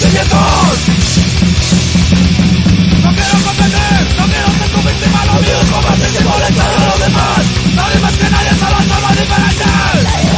sentimientos. No quiero competir, no quiero ser tu víctima. Lo mío es combatir sin molestar a los demás. Nadie más que nadie, somos formas diferentes.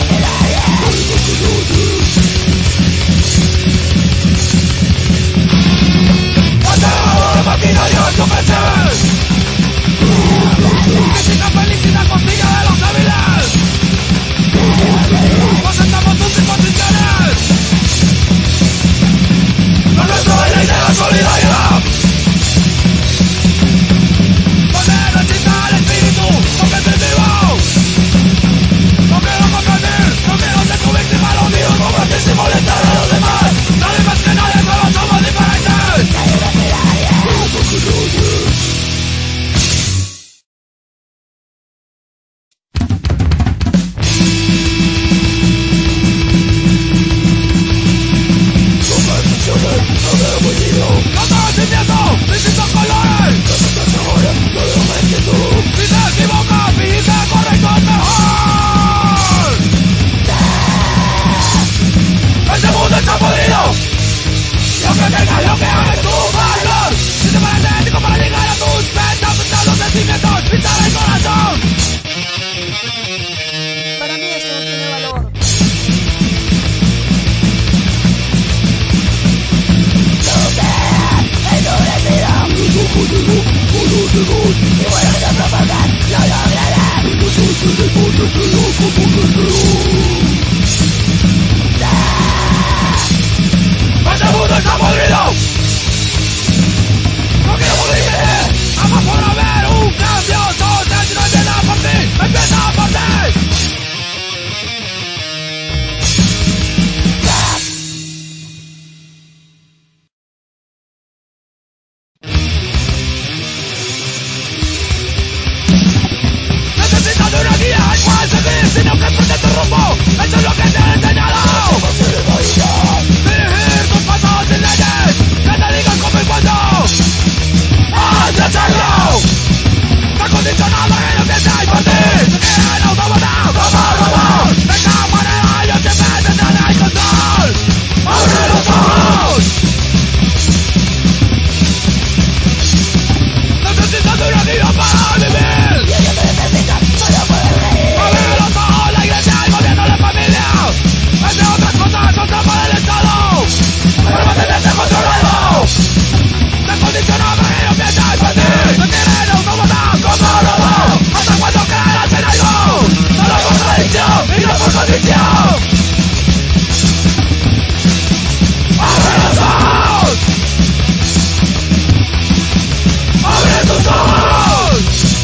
¡Matador, maquinarios, cómplices! ¡Física, felicidad, costilla de los débiles! ¡Nos sentamos tus imposiciones! ¡No nuestro baile de la solidaridad! ¡Donde necesita el espíritu competitivo! ¡No quiero competir! ¡No quiero ser tu víctima! Lo mío es combatir sin molestar a los demás. Nadie más que nadie, solo somos diferentes. ¡No te sentimiento! ¡Distintos colores! ¡Si te equivocas, fíjate correcto es mejor! ¡Este mundo está podrido! Lo que tengas, lo que hagas tu valor. Si te parece ético para llegar a tus metas, pintar los sentimientos, pintar el corazón. Para mí esto no tiene valor. ¡Este mundo está podrido! ¡No quiero morirme! ¡Jamás podrá haber un cambio social si no empieza por ti! ¡Empieza por ti! Necesitas de una guía al cual seguir, sino que perder tu rumbo. Eso es lo que te han enseñado. Dirigir tus pasos sin leyes, que te digan cómo y cuándo. ¡Has de hacerlo! Está condicionado en lo que hay por ti. Te quieren automatizar, robot. De esta manera yo siempre tendré el control. ¡Abre los ojos! Necesitas de una guía para vivir. ¡Abre los ojos! La iglesia, el gobierno, la familia. Entre otras cosas, son trampa del Estado. Para mantenerte controlado. Te condicionado en lo que hay por ti. Te quieren automatizar como robot. ¿Hasta cuándo creerás en algo? Solo contradicción y no por condición. ¡Abre los ojos! ¡Abre tus ojos!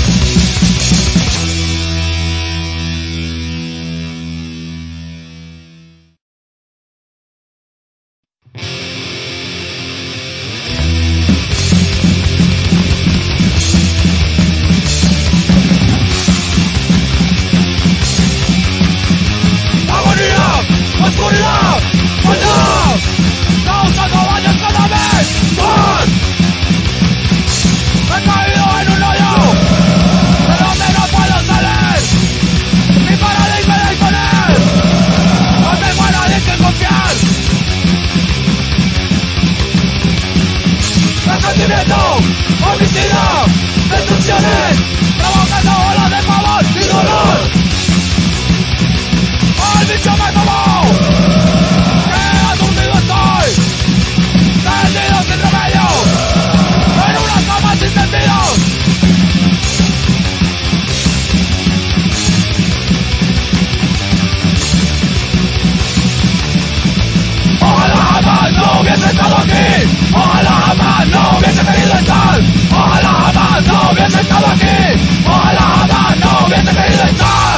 ¡Agonía! ¡Oscuridad! ¡Maldad! ¡Causando daños cada vez más! ¡He caído en un hoyo! ¡De donde no puedo salir! ¡Mi paradigma de imponer! ¡No tengo a nadie en quien confiar! ¡Resentimiento! ¡Homicida! ¡Destrucciones! ¡Provocando olas de pavor y dolor! ¡El bicho me tomó! ¡Qué aturdido estoy! ¡Tendido sin remedio! ¡En una cama sin sentido! ¡Ojalá jamás no hubiese estado aquí! ¡Ojalá jamás no hubiese querido estar! ¡Ojalá jamás no hubiese estado aquí! ¡Ojalá jamás no hubiese querido estar!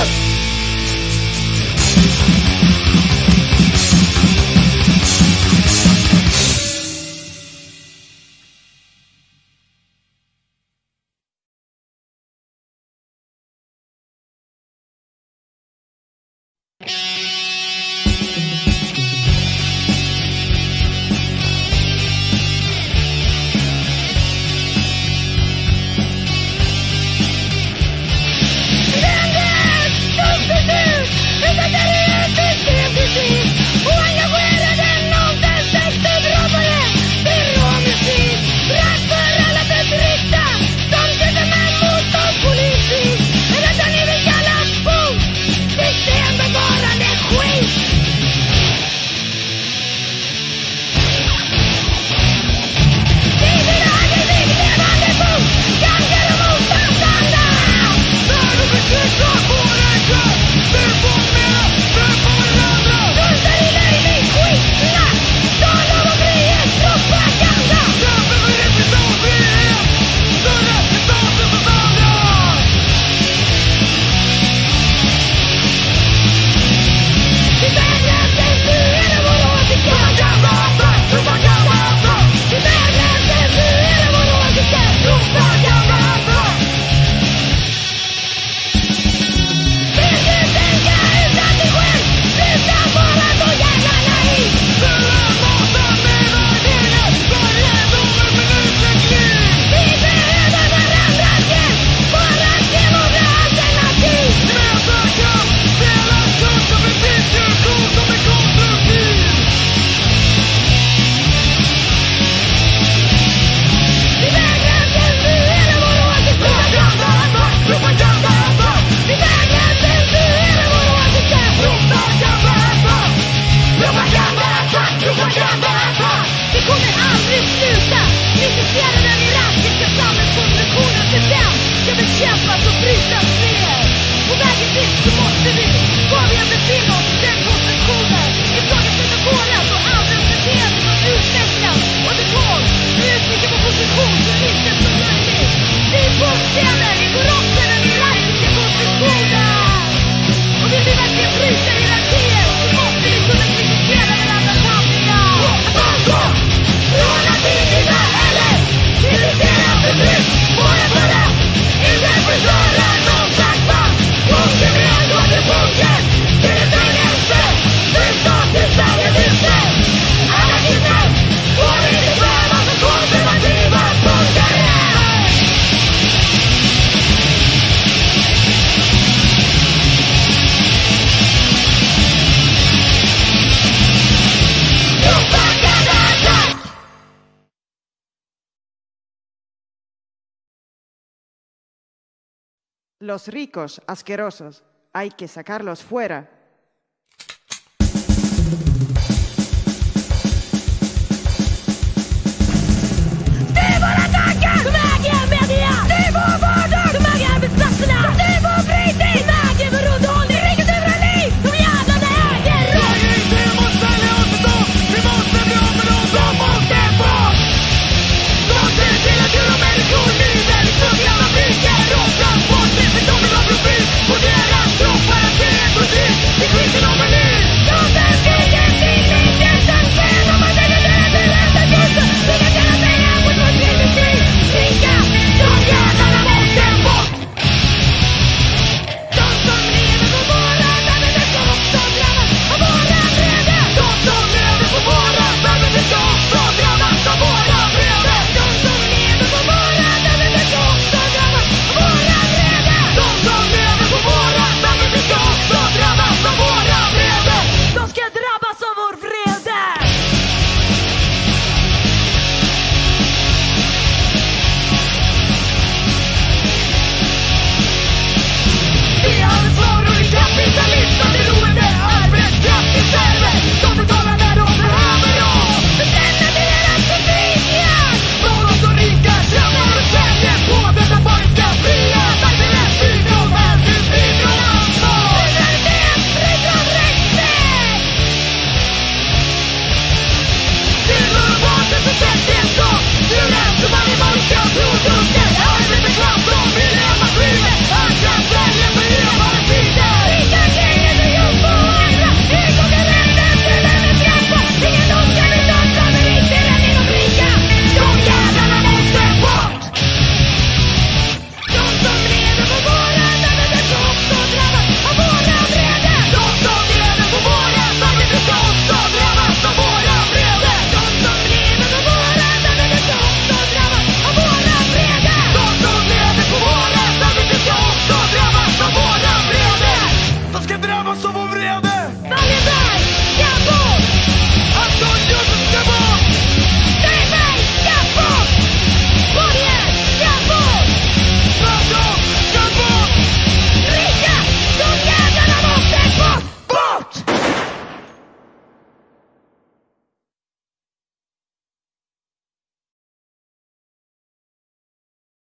Los ricos asquerosos, hay que sacarlos fuera.